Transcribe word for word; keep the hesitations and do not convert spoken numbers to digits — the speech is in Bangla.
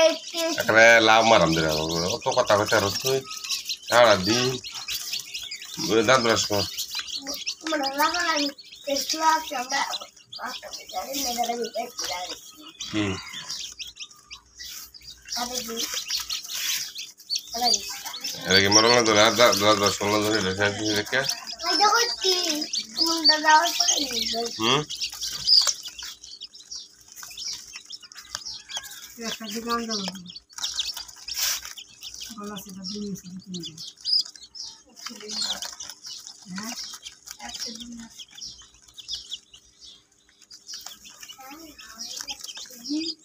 এখানে লাভ মারাম দিলে অত কথা কথা আর তুই সারা দিন দাঁত ব্রাশ কর কি এটা কি মরল না তো দাঁত দাঁত ব্রাশ করল তো এটা রেখে হুম একটা দোকান যাবো বলা সেটা দিন হ্যাঁ একটা দিন